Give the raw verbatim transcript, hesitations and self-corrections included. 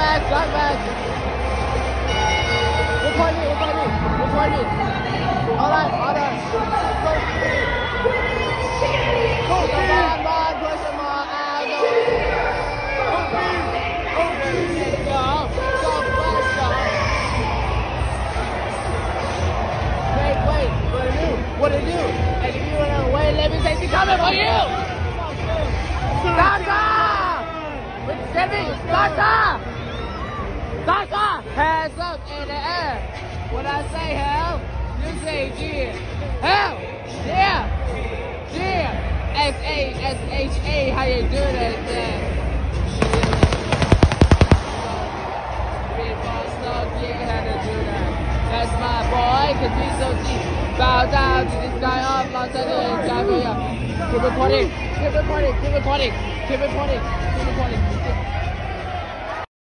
back, got back. Recording, recording, recording. Hold on, hold on. Push him on, on, push him on, out, go. Let's go, go, let's go. Wait, wait, what to do? What to do? And if you run away, let me say she's coming for you. Sasha! Get me, Sasha! Sasha! Hands up in the air. When I say hell, you say yeah. Hell! Yeah! Yeah! S A S H A, how you do that? Yeah. Big boss dog, yeah, how to do that. That's my boy, cause he's so deep. Bow down to this guy up, Los Angeles, guy for you. Keep recording, keep recording, keep recording, keep recording, keep recording.